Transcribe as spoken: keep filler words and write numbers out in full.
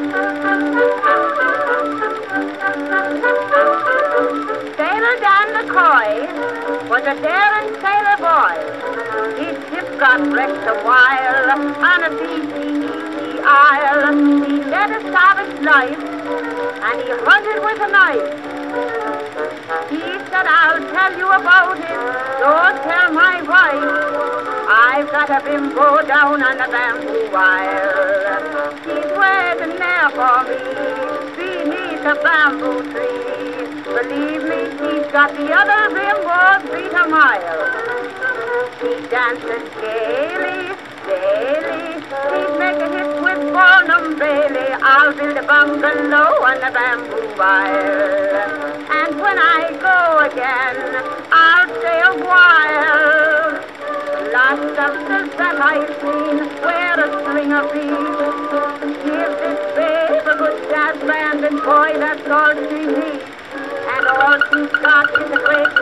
Sailor Dan McCoy was a daring sailor boy. His ship got wrecked a while on a Fiji isle. He led a savage life and he hunted with a knife. He said, I'll tell you about it, don't tell my wife. I've got a bimbo down on the bamboo wire. She's waiting there for me beneath a bamboo tree. Believe me, she's got the other bimbos beat a mile. She dances gaily, gaily. She's making hits with Barnum Bailey. I'll build a bungalow on the bamboo wire. And when I go again, I'll stay a while. Lots of silk that I've seen wear a string of beads. Give this babe a good jazz band, and boy, that's all she needs. And all she's got is a great